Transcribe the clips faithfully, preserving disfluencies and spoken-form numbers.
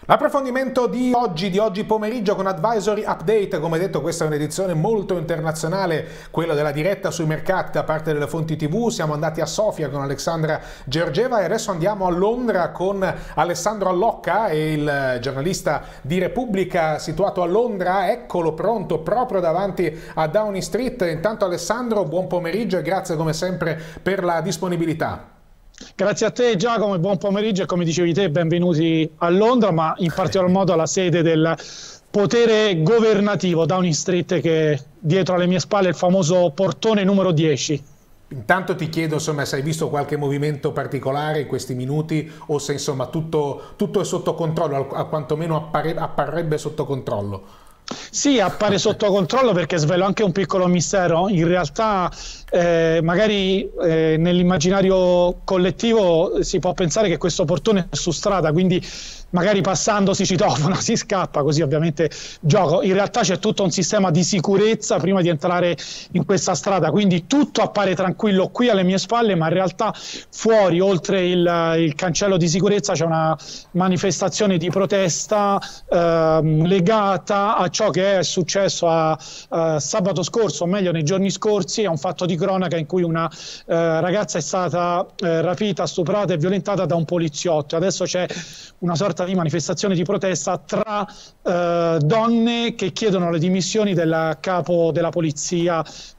L'approfondimento di oggi, di oggi pomeriggio con Advisory Update. Come detto, questa è un'edizione molto internazionale, quella della diretta sui mercati da parte delle fonti tivù. Siamo andati a Sofia con Alexandra Georgieva e adesso andiamo a Londra con Alessandro Allocca, il giornalista di Repubblica situato a Londra. Eccolo pronto proprio davanti a Downing Street. Intanto Alessandro, buon pomeriggio e grazie come sempre per la disponibilità. Grazie a te Giacomo e buon pomeriggio, e come dicevi te benvenuti a Londra, ma in particolar modo alla sede del potere governativo, Downing Street, che è dietro alle mie spalle, il famoso portone numero dieci. Intanto ti chiedo, insomma, se hai visto qualche movimento particolare in questi minuti o se insomma tutto, tutto è sotto controllo, a quantomeno appare, apparrebbe sotto controllo. Sì, appare sotto controllo, perché svelo anche un piccolo mistero. In realtà eh, magari eh, nell'immaginario collettivo si può pensare che questo portone è su strada, quindi magari passando si citofona, si scappa, così ovviamente gioco. In realtà c'è tutto un sistema di sicurezza prima di entrare in questa strada, quindi tutto appare tranquillo qui alle mie spalle, ma in realtà fuori, oltre il, il cancello di sicurezza, c'è una manifestazione di protesta eh, legata a ciò che è successo a, a sabato scorso, o meglio nei giorni scorsi, a un fatto di cronaca in cui una eh, ragazza è stata eh, rapita, stuprata e violentata da un poliziotto. Adesso c'è una sorta di manifestazione di protesta tra eh, donne che chiedono le dimissioni del capo della polizia,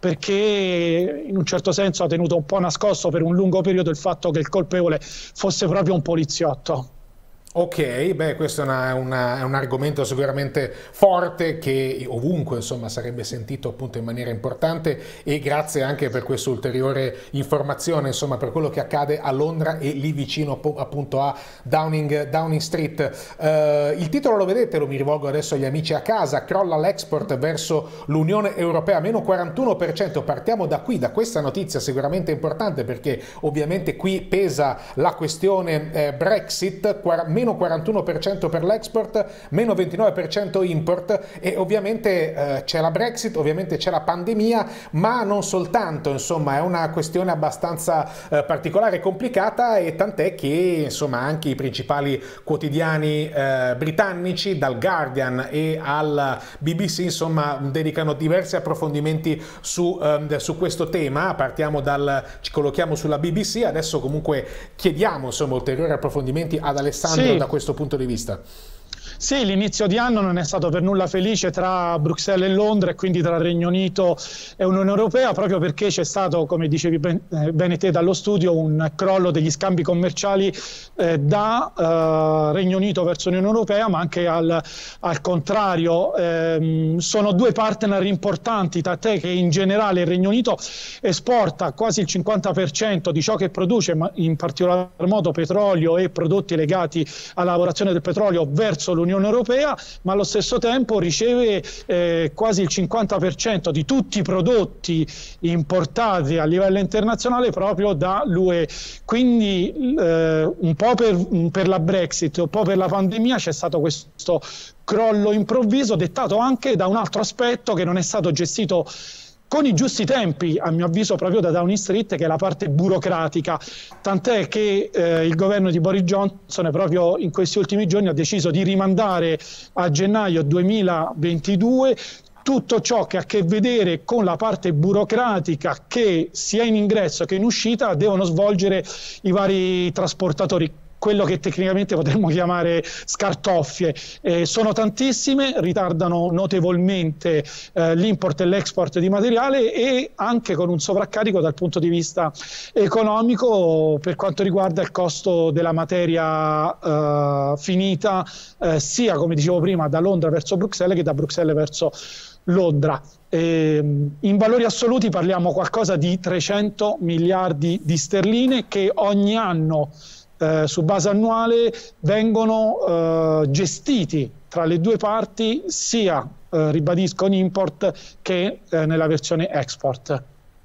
perché in un certo senso ha tenuto un po' nascosto per un lungo periodo il fatto che il colpevole fosse proprio un poliziotto. Ok, beh, questo è, una, una, è un argomento sicuramente forte che ovunque insomma sarebbe sentito appunto in maniera importante, e grazie anche per questa ulteriore informazione insomma per quello che accade a Londra e lì vicino appunto a Downing, Downing Street. Uh, il titolo lo vedete, lo mi rivolgo adesso agli amici a casa: crolla l'export verso l'Unione Europea, meno quarantuno per cento. Partiamo da qui, da questa notizia sicuramente importante, perché ovviamente qui pesa la questione eh, Brexit, meno quarantuno per cento per l'export, meno ventinove per cento import, e ovviamente eh, c'è la Brexit, ovviamente c'è la pandemia, ma non soltanto, insomma è una questione abbastanza eh, particolare e complicata, e tant'è che insomma anche i principali quotidiani eh, britannici, dal Guardian e al B B C, insomma dedicano diversi approfondimenti su, eh, su questo tema. Partiamo dal, ci collochiamo sulla B B C, adesso comunque chiediamo insomma ulteriori approfondimenti ad Alessandro. Sì. Da questo punto di vista. Sì, l'inizio di anno non è stato per nulla felice tra Bruxelles e Londra, e quindi tra Regno Unito e Unione Europea, proprio perché c'è stato, come dicevi ben, eh, bene te dallo studio, un crollo degli scambi commerciali eh, da eh, Regno Unito verso Unione Europea, ma anche al, al contrario. Eh, sono due partner importanti, tant'è che in generale il Regno Unito esporta quasi il cinquanta per cento di ciò che produce, ma in particolar modo petrolio e prodotti legati alla lavorazione del petrolio, verso l'Unione Europea, ma allo stesso tempo riceve eh, quasi il cinquanta per cento di tutti i prodotti importati a livello internazionale proprio dall'U E. Quindi eh, un po' per, per la Brexit, un po' per la pandemia c'è stato questo crollo improvviso, dettato anche da un altro aspetto che non è stato gestito con i giusti tempi, a mio avviso, proprio da Downing Street, che è la parte burocratica, tant'è che eh, il governo di Boris Johnson proprio in questi ultimi giorni ha deciso di rimandare a gennaio duemilaventidue tutto ciò che ha a che vedere con la parte burocratica che sia in ingresso che in uscita devono svolgere i vari trasportatori, quello che tecnicamente potremmo chiamare scartoffie. Eh, sono tantissime, ritardano notevolmente eh, l'import e l'export di materiale, e anche con un sovraccarico dal punto di vista economico per quanto riguarda il costo della materia eh, finita, eh, sia, come dicevo prima, da Londra verso Bruxelles che da Bruxelles verso Londra. Eh, in valori assoluti parliamo qualcosa di trecento miliardi di sterline che ogni anno Eh, su base annuale vengono eh, gestiti tra le due parti, sia eh, ribadisco in import che eh, nella versione export.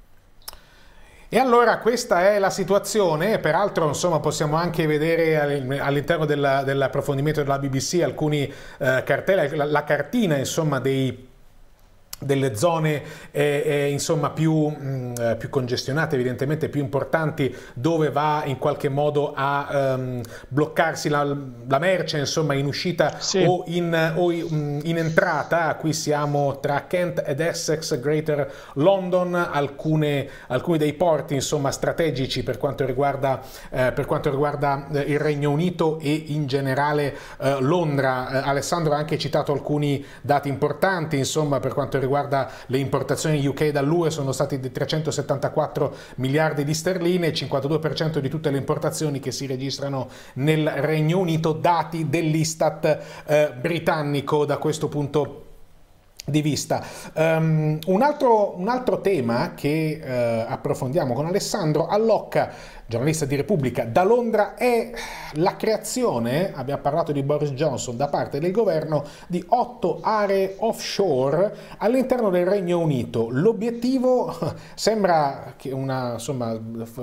E allora questa è la situazione. Peraltro insomma possiamo anche vedere all'interno dell'approfondimento della B B C alcuni eh, cartelli, la, la cartina insomma dei delle zone eh, eh, insomma più, mh, più congestionate, evidentemente più importanti, dove va in qualche modo a um, bloccarsi la, la merce, insomma, in uscita sì. o, in, o in, in entrata. Qui siamo tra Kent ed Essex, Greater London, alcune, alcuni dei porti insomma strategici per quanto riguarda, eh, per quanto riguarda eh, il Regno Unito e in generale eh, Londra. Eh, Alessandro ha anche citato alcuni dati importanti, insomma, per quanto riguarda riguarda le importazioni U K dall'U E sono stati di trecentosettantaquattro miliardi di sterline, il cinquantadue per cento di tutte le importazioni che si registrano nel Regno Unito, dati dell'Istat eh, britannico da questo punto di vista. Um, un, altro, un altro tema che uh, approfondiamo con Alessandro Allocca, giornalista di Repubblica da Londra, è la creazione, abbiamo parlato di Boris Johnson, da parte del governo di otto aree offshore all'interno del Regno Unito. L'obiettivo sembra che una, insomma,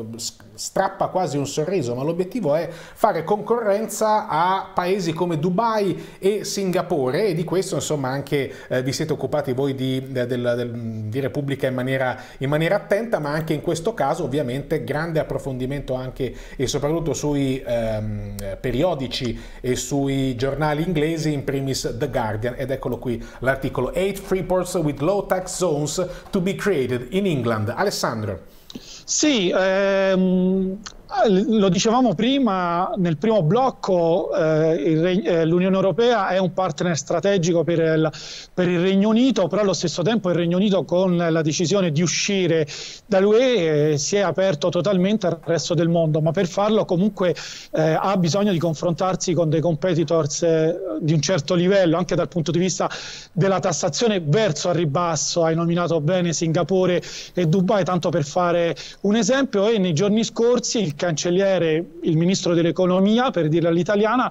strappa quasi un sorriso, ma l'obiettivo è fare concorrenza a paesi come Dubai e Singapore, e di questo insomma anche eh, vi siete occupati voi di, del, del, di Repubblica in maniera, in maniera attenta, ma anche in questo caso ovviamente grande approfondimento anche e soprattutto sui ehm, periodici e sui giornali inglesi, in primis The Guardian, ed eccolo qui l'articolo eight freeports with low tax zones to be created in England. Alessandro. Sì, ehm... lo dicevamo prima, nel primo blocco eh, l'Unione Europea è un partner strategico per il, per il Regno Unito, però allo stesso tempo il Regno Unito, con la decisione di uscire dall'U E, eh, si è aperto totalmente al resto del mondo, ma per farlo comunque eh, ha bisogno di confrontarsi con dei competitors eh, di un certo livello, anche dal punto di vista della tassazione verso al ribasso. Hai nominato bene Singapore e Dubai, tanto per fare un esempio, e nei giorni scorsi il cancelliere, il ministro dell'economia, per dirla all'italiana,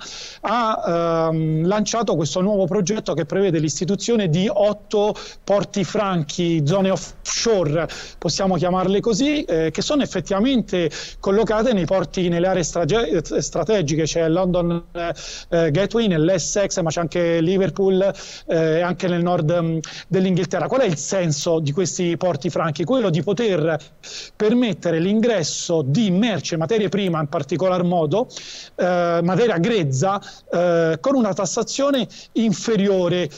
ha ehm, lanciato questo nuovo progetto che prevede l'istituzione di otto porti franchi, zone offshore, possiamo chiamarle così, eh, che sono effettivamente collocate nei porti, nelle aree strategiche. C'è London eh, Gateway, nell'Essex, ma c'è anche Liverpool, eh, anche nel nord um, dell'Inghilterra. Qual è il senso di questi porti franchi? Quello di poter permettere l'ingresso di merce, materie prima in particolar modo, eh, materia grezza, eh, con una tassazione inferiore,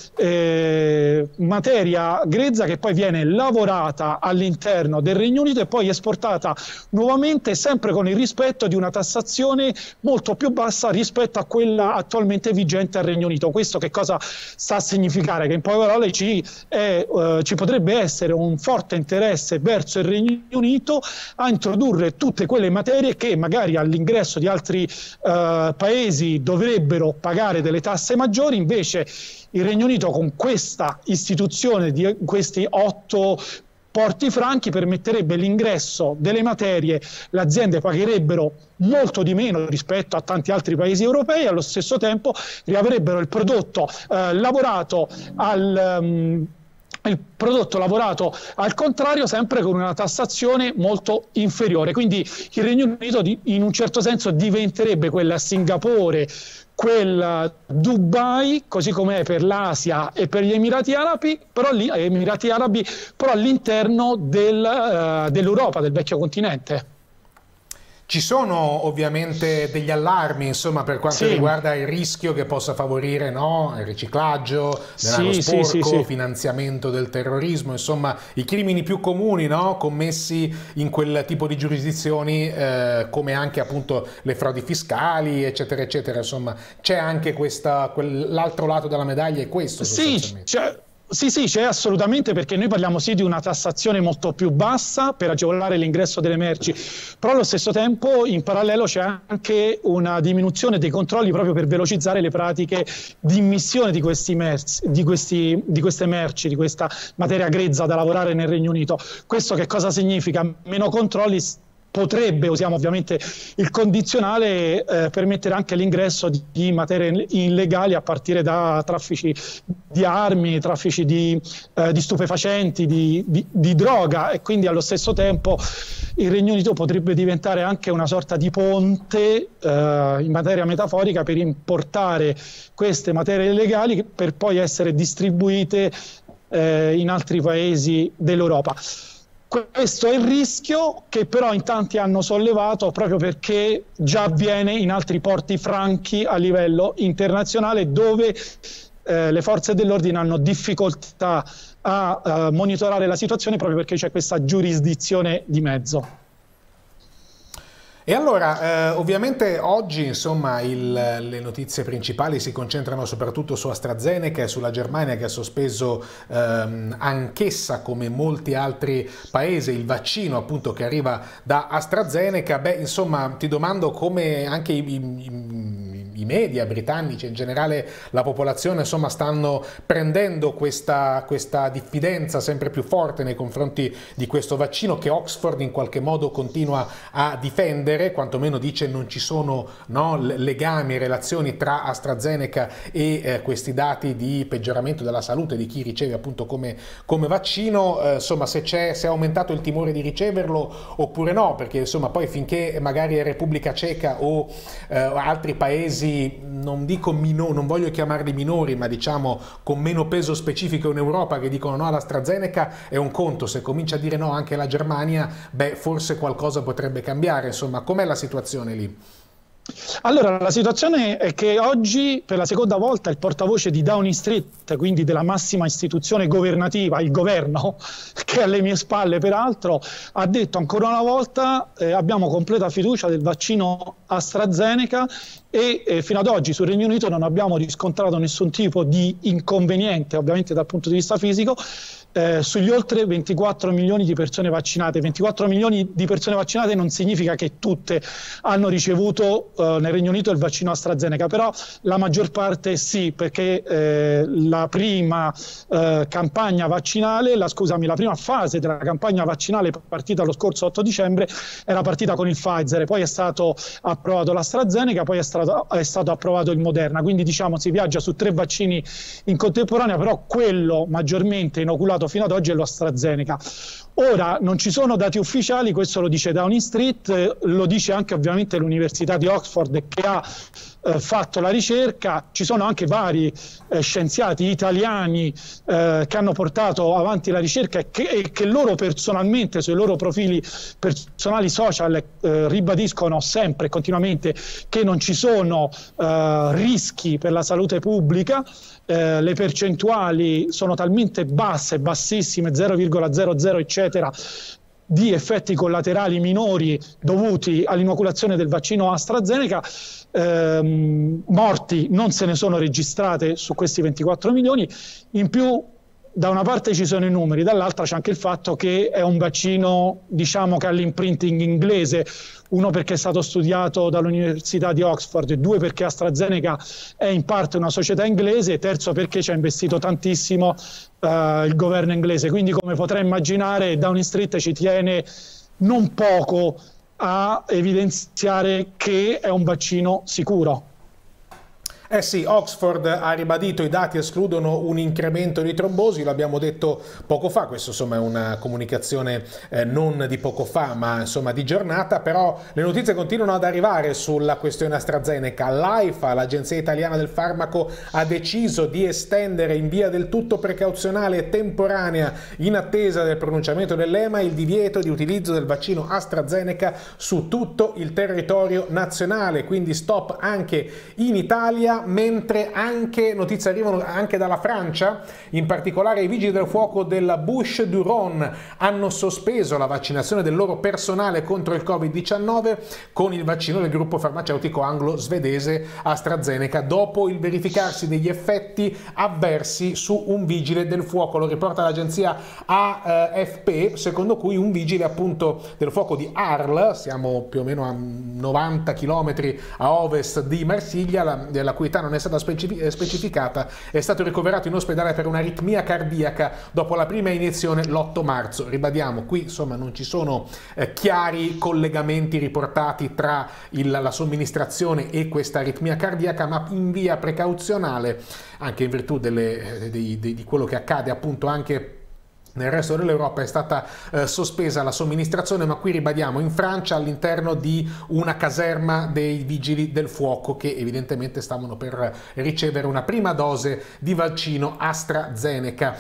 eh, materia grezza che poi viene lavorata all'interno del Regno Unito e poi esportata nuovamente, sempre con il rispetto di una tassazione molto più bassa rispetto a quella attualmente vigente al Regno Unito. Questo che cosa sta a significare? Che in poche parole ci, è, eh, ci potrebbe essere un forte interesse verso il Regno Unito a introdurre tutte quelle materie che magari all'ingresso di altri uh, paesi dovrebbero pagare delle tasse maggiori. Invece il Regno Unito, con questa istituzione di questi otto porti franchi, permetterebbe l'ingresso delle materie, le aziende pagherebbero molto di meno rispetto a tanti altri paesi europei, allo stesso tempo riavrebbero il prodotto uh, lavorato al... Um, il prodotto lavorato al contrario, sempre con una tassazione molto inferiore. Quindi il Regno Unito in un certo senso diventerebbe quella Singapore, quel Dubai, così come è per l'Asia e per gli Emirati Arabi, però, lì, Emirati Arabi, però all'interno del, uh, dell'Europa, del vecchio continente. Ci sono ovviamente degli allarmi, insomma, per quanto sì. riguarda il rischio che possa favorire, no, il riciclaggio, denaro sì, sporco, sì, sì, sì. finanziamento del terrorismo, insomma i crimini più comuni, no, commessi in quel tipo di giurisdizioni, eh, come anche appunto le frodi fiscali, eccetera, eccetera. Insomma, c'è anche questa, l'altro lato della medaglia, è questo sostanzialmente. Sì, cioè... Sì, sì, c'è assolutamente, perché noi parliamo sì di una tassazione molto più bassa per agevolare l'ingresso delle merci, però allo stesso tempo in parallelo c'è anche una diminuzione dei controlli proprio per velocizzare le pratiche di immissione di, questi merci, di, questi, di queste merci, di questa materia grezza da lavorare nel Regno Unito. Questo che cosa significa? Meno controlli potrebbe, usiamo ovviamente il condizionale, eh, permettere anche l'ingresso di, di materie illegali, a partire da traffici di armi, traffici di, eh, di stupefacenti, di, di, di droga, e quindi allo stesso tempo il Regno Unito potrebbe diventare anche una sorta di ponte, eh, in materia metaforica, per importare queste materie illegali per poi essere distribuite eh, in altri paesi dell'Europa. Questo è il rischio che però in tanti hanno sollevato, proprio perché già avviene in altri porti franchi a livello internazionale, dove eh, le forze dell'ordine hanno difficoltà a, a monitorare la situazione, proprio perché c'è questa giurisdizione di mezzo. E allora, eh, ovviamente oggi, insomma, il, le notizie principali si concentrano soprattutto su AstraZeneca e sulla Germania, che ha sospeso ehm, anch'essa, come molti altri paesi, il vaccino appunto che arriva da AstraZeneca. Beh, insomma, ti domando come anche i, i, i media britannici, in generale la popolazione, insomma, stanno prendendo questa, questa diffidenza sempre più forte nei confronti di questo vaccino che Oxford in qualche modo continua a difendere. Quantomeno dice non ci sono, no, legami, relazioni tra AstraZeneca e eh, questi dati di peggioramento della salute di chi riceve appunto come, come vaccino. Eh, insomma, se c'è, se è aumentato il timore di riceverlo oppure no, perché insomma poi finché magari è Repubblica Ceca o eh, altri paesi, non dico minori, non voglio chiamarli minori, ma diciamo con meno peso specifico in Europa, che dicono no all'AstraZeneca, è un conto. Se comincia a dire no anche la Germania, beh, forse qualcosa potrebbe cambiare. Insomma, com'è la situazione lì? Allora, la situazione è che oggi per la seconda volta il portavoce di Downing Street, quindi della massima istituzione governativa, il governo, che è alle mie spalle peraltro, ha detto ancora una volta eh, abbiamo completa fiducia del vaccino AstraZeneca e eh, fino ad oggi sul Regno Unito non abbiamo riscontrato nessun tipo di inconveniente, ovviamente dal punto di vista fisico, Eh, sugli oltre ventiquattro milioni di persone vaccinate. ventiquattro milioni di persone vaccinate non significa che tutte hanno ricevuto eh, nel Regno Unito il vaccino AstraZeneca, però la maggior parte sì, perché eh, la prima eh, campagna vaccinale, la, scusami, la prima fase della campagna vaccinale partita lo scorso otto dicembre era partita con il Pfizer, poi è stato approvato l'AstraZeneca, poi è stato, è stato approvato il Moderna, quindi diciamo si viaggia su tre vaccini in contemporanea, però quello maggiormente inoculato fino ad oggi è lo AstraZeneca. Ora non ci sono dati ufficiali, questo lo dice Downing Street, lo dice anche ovviamente l'Università di Oxford che ha eh, fatto la ricerca. Ci sono anche vari eh, scienziati italiani eh, che hanno portato avanti la ricerca e che, e che loro personalmente sui loro profili personali social eh, ribadiscono sempre e continuamente che non ci sono eh, rischi per la salute pubblica. Eh, le percentuali sono talmente basse, bassissime, zero virgola zero zero eccetera, di effetti collaterali minori dovuti all'inoculazione del vaccino AstraZeneca. Ehm, morti non se ne sono registrate su questi ventiquattro milioni. In più, da una parte ci sono i numeri, dall'altra c'è anche il fatto che è un vaccino, diciamo, che ha l'imprinting inglese, uno perché è stato studiato dall'Università di Oxford, due perché AstraZeneca è in parte una società inglese, terzo perché ci ha investito tantissimo uh, il governo inglese. Quindi, come potrai immaginare, Downing Street ci tiene non poco a evidenziare che è un vaccino sicuro. Eh sì, Oxford ha ribadito i dati escludono un incremento di trombosi, l'abbiamo detto poco fa, questo insomma è una comunicazione eh, non di poco fa ma insomma di giornata, però le notizie continuano ad arrivare sulla questione AstraZeneca. L'AIFA, l'Agenzia Italiana del Farmaco, ha deciso di estendere in via del tutto precauzionale e temporanea, in attesa del pronunciamento dell'E M A, il divieto di utilizzo del vaccino AstraZeneca su tutto il territorio nazionale, quindi stop anche in Italia. Mentre anche notizie arrivano anche dalla Francia, in particolare i vigili del fuoco della Bouches-du-Rhône hanno sospeso la vaccinazione del loro personale contro il Covid diciannove con il vaccino del gruppo farmaceutico anglo-svedese AstraZeneca dopo il verificarsi degli effetti avversi su un vigile del fuoco. Lo riporta l'agenzia A F P, secondo cui un vigile appunto del fuoco di Arles, siamo più o meno a novanta chilometri a ovest di Marsiglia, la, della cui età non è stata specificata, è stato ricoverato in ospedale per un'aritmia cardiaca dopo la prima iniezione l'otto marzo. Ribadiamo, qui insomma non ci sono eh, chiari collegamenti riportati tra il, la somministrazione e questa aritmia cardiaca, ma in via precauzionale, anche in virtù delle, di, di, di quello che accade appunto anche Nel resto dell'Europa è stata eh, sospesa la somministrazione, ma qui ribadiamo, in Francia all'interno di una caserma dei vigili del fuoco che evidentemente stavano per ricevere una prima dose di vaccino AstraZeneca.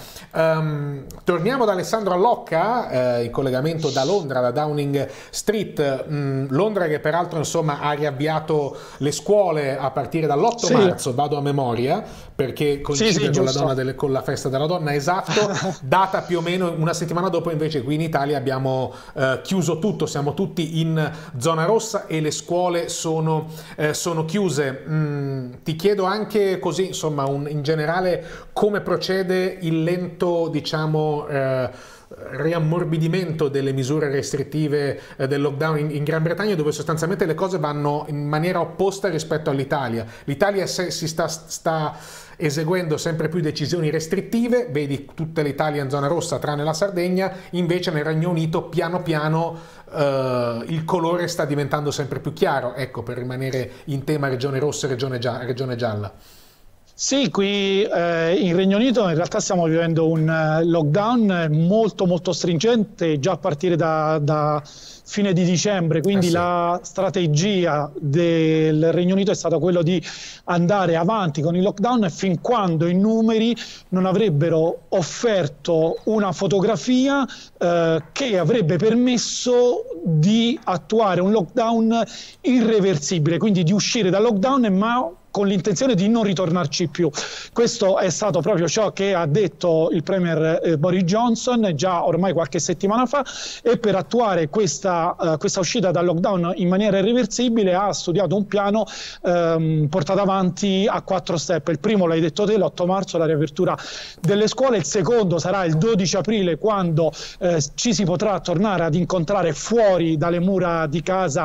Um, torniamo da Alessandro Allocca, eh, in collegamento da Londra, da Downing Street. Mm, Londra che peraltro insomma ha riavviato le scuole a partire dall'otto sì. marzo, vado a memoria, perché coincide sì, sì, con, la donna delle, con la festa della donna, esatto, data più o meno una settimana dopo. Invece qui in Italia abbiamo eh, chiuso tutto, siamo tutti in zona rossa e le scuole sono, eh, sono chiuse. Mm, ti chiedo anche così, insomma, un, in generale come procede il lento, diciamo, eh, riammorbidimento delle misure restrittive eh, del lockdown in, in Gran Bretagna, dove sostanzialmente le cose vanno in maniera opposta rispetto all'Italia. L'Italia se, si sta, sta eseguendo sempre più decisioni restrittive, vedi tutta l'Italia in zona rossa tranne la Sardegna, invece nel Regno Unito piano piano eh, il colore sta diventando sempre più chiaro, ecco, per rimanere in tema regione rossa e regione, gia- regione gialla. Sì, qui eh, in Regno Unito in realtà stiamo vivendo un uh, lockdown molto molto stringente già a partire da, da fine di dicembre, quindi eh sì. La strategia del Regno Unito è stata quella di andare avanti con il lockdown fin quando i numeri non avrebbero offerto una fotografia eh, che avrebbe permesso di attuare un lockdown irreversibile, quindi di uscire dal lockdown ma con l'intenzione di non ritornarci più. Questo è stato proprio ciò che ha detto il premier eh, Boris Johnson già ormai qualche settimana fa, e per attuare questa, uh, questa uscita dal lockdown in maniera irreversibile ha studiato un piano ehm, portato avanti a quattro step. Il primo, l'hai detto te, l'otto marzo la riapertura delle scuole, il secondo sarà il dodici aprile, quando eh, ci si potrà tornare ad incontrare fuori dalle mura di casa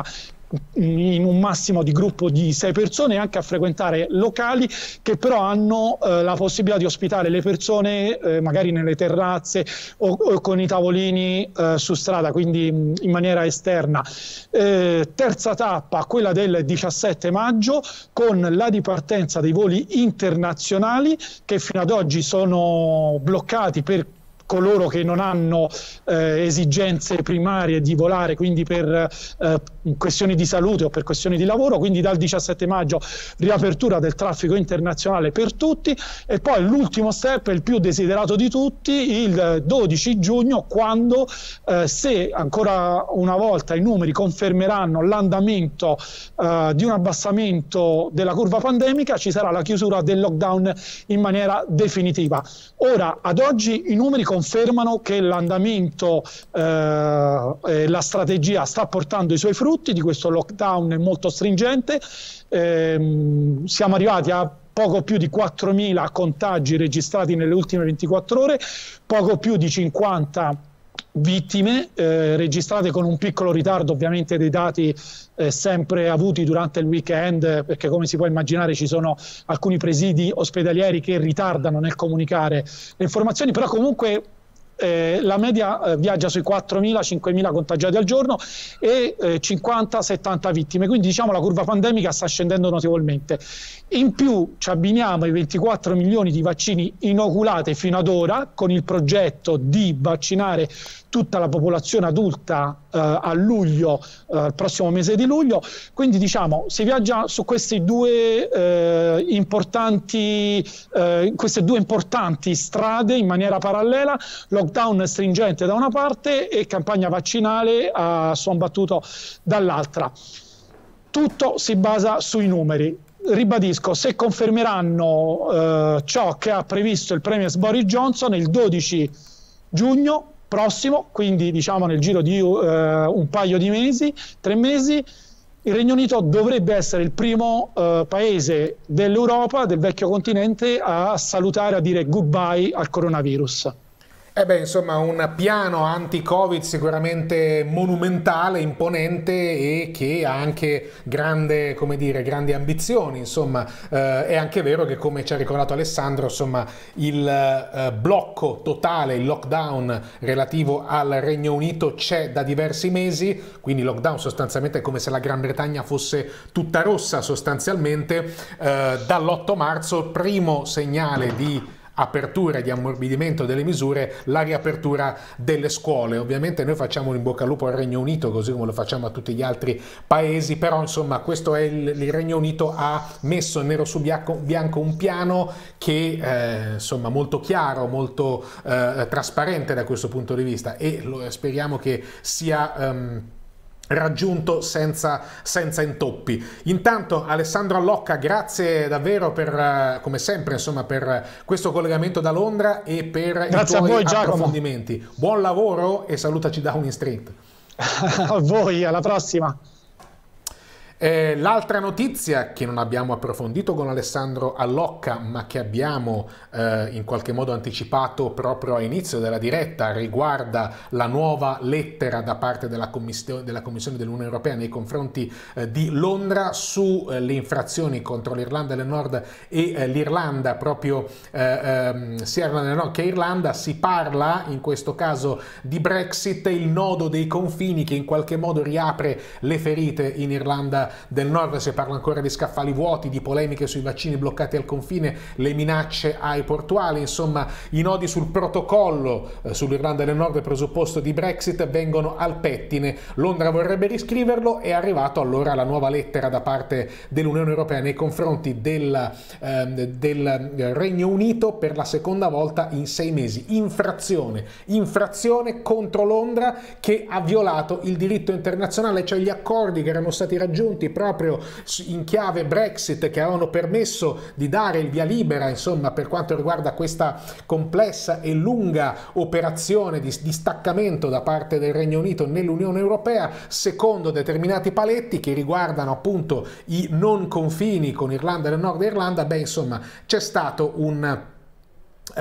in un massimo di gruppo di sei persone, e anche a frequentare locali che però hanno eh, la possibilità di ospitare le persone eh, magari nelle terrazze o, o con i tavolini eh, su strada, quindi mh, in maniera esterna. Eh, terza tappa, quella del diciassette maggio, con la dipartenza dei voli internazionali che fino ad oggi sono bloccati per coloro che non hanno eh, esigenze primarie di volare, quindi per eh, questioni di salute o per questioni di lavoro. Quindi dal diciassette maggio riapertura del traffico internazionale per tutti, e poi l'ultimo step, il più desiderato di tutti, il dodici giugno, quando eh, se ancora una volta i numeri confermeranno l'andamento eh, di un abbassamento della curva pandemica, ci sarà la chiusura del lockdown in maniera definitiva. Ora, ad oggi i numeri confermano che l'andamento eh, e la strategia sta portando i suoi frutti di questo lockdown molto stringente. Eh, siamo arrivati a poco più di quattromila contagi registrati nelle ultime ventiquattro ore, poco più di cinquanta vittime eh, registrate, con un piccolo ritardo ovviamente dei dati eh, sempre avuti durante il weekend, perché come si può immaginare ci sono alcuni presidi ospedalieri che ritardano nel comunicare le informazioni, però comunque Eh, la media eh, viaggia sui quattromila cinquemila contagiati al giorno e eh, cinquanta settanta vittime, quindi diciamo la curva pandemica sta scendendo notevolmente. In più ci abbiniamo i ventiquattro milioni di vaccini inoculati fino ad ora, con il progetto di vaccinare tutta la popolazione adulta eh, a luglio, eh, il prossimo mese di luglio. Quindi diciamo si viaggia su questi due eh, importanti eh, queste due importanti strade in maniera parallela: lockdown stringente da una parte e campagna vaccinale a suon battuto dall'altra. Tutto si basa sui numeri. Ribadisco, se confermeranno eh, ciò che ha previsto il premier Boris Johnson, il dodici giugno prossimo, quindi diciamo nel giro di uh, un paio di mesi, tre mesi, il Regno Unito dovrebbe essere il primo uh, paese dell'Europa, del vecchio continente, a salutare, a dire goodbye al coronavirus. Eh beh, insomma, un piano anti-Covid sicuramente monumentale, imponente, e che ha anche grande, come dire, grandi ambizioni. Insomma, eh, è anche vero che, come ci ha ricordato Alessandro, insomma, il eh, blocco totale, il lockdown relativo al Regno Unito c'è da diversi mesi, quindi lockdown sostanzialmente è come se la Gran Bretagna fosse tutta rossa sostanzialmente. Eh, dall'otto marzo, primo segnale di apertura e di ammorbidimento delle misure, la riapertura delle scuole. Ovviamente noi facciamo un in bocca al lupo al Regno Unito, così come lo facciamo a tutti gli altri paesi, però insomma questo è il, il Regno Unito ha messo nero su bianco, bianco un piano che eh, insomma molto chiaro, molto eh, trasparente da questo punto di vista, e lo, speriamo che sia um, raggiunto senza, senza intoppi. Intanto Alessandro Allocca, grazie davvero per, come sempre, insomma, per questo collegamento da Londra e per grazie i tuoi a voi, approfondimenti. Giacomo. Buon lavoro e salutaci da Downing Street. A voi, alla prossima. Eh, l'altra notizia che non abbiamo approfondito con Alessandro Allocca, ma che abbiamo eh, in qualche modo anticipato proprio all'inizio della diretta, riguarda la nuova lettera da parte della, Commissione, della Commissione dell'Unione Europea nei confronti eh, di Londra sulle eh, infrazioni contro l'Irlanda del Nord e eh, l'Irlanda, proprio eh, ehm, sia Irlanda del Nord che Irlanda. Si parla in questo caso di Brexit, il nodo dei confini che in qualche modo riapre le ferite in Irlanda del Nord. Si parla ancora di scaffali vuoti, di polemiche sui vaccini bloccati al confine, le minacce ai portuali, insomma i nodi sul protocollo eh, sull'Irlanda del Nord, presupposto di Brexit, vengono al pettine. Londra vorrebbe riscriverlo, è arrivato allora la nuova lettera da parte dell'Unione Europea nei confronti del, eh, del Regno Unito per la seconda volta in sei mesi. Infrazione, infrazione contro Londra che ha violato il diritto internazionale, cioè gli accordi che erano stati raggiunti proprio in chiave Brexit, che avevano permesso di dare il via libera, insomma, per quanto riguarda questa complessa e lunga operazione di distaccamento da parte del Regno Unito nell'Unione Europea, secondo determinati paletti che riguardano appunto i non confini con Irlanda del Nord e Irlanda. Beh, insomma, c'è stato un Uh,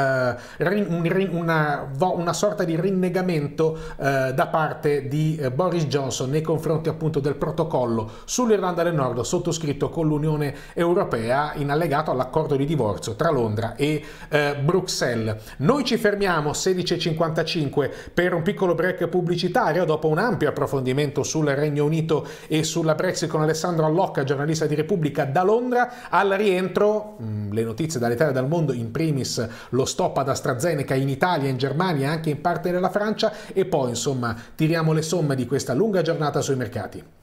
uh, una, una sorta di rinnegamento uh, da parte di uh, Boris Johnson nei confronti appunto del protocollo sull'Irlanda del Nord sottoscritto con l'Unione Europea in allegato all'accordo di divorzio tra Londra e uh, Bruxelles. Noi ci fermiamo sedici e cinquantacinque per un piccolo break pubblicitario dopo un ampio approfondimento sul Regno Unito e sulla Brexit con Alessandro Allocca, giornalista di Repubblica da Londra. Al rientro mh, le notizie dall'Italia e dal mondo, in primis lo stop ad AstraZeneca in Italia, in Germania e anche in parte della Francia, e poi insomma tiriamo le somme di questa lunga giornata sui mercati.